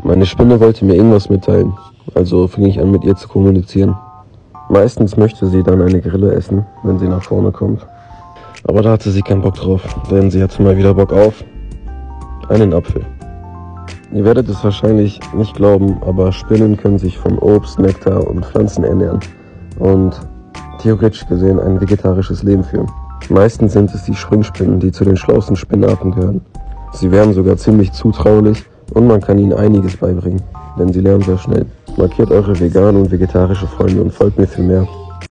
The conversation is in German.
Meine Spinne wollte mir irgendwas mitteilen, also fing ich an, mit ihr zu kommunizieren. Meistens möchte sie dann eine Grille essen, wenn sie nach vorne kommt. Aber da hatte sie keinen Bock drauf, denn sie hatte mal wieder Bock auf einen Apfel. Ihr werdet es wahrscheinlich nicht glauben, aber Spinnen können sich von Obst, Nektar und Pflanzen ernähren und theoretisch gesehen ein vegetarisches Leben führen. Meistens sind es die Springspinnen, die zu den schlauesten Spinnarten gehören. Sie wären sogar ziemlich zutraulich und man kann ihnen einiges beibringen, denn sie lernen sehr schnell. Markiert eure veganen und vegetarische Freunde und folgt mir für mehr.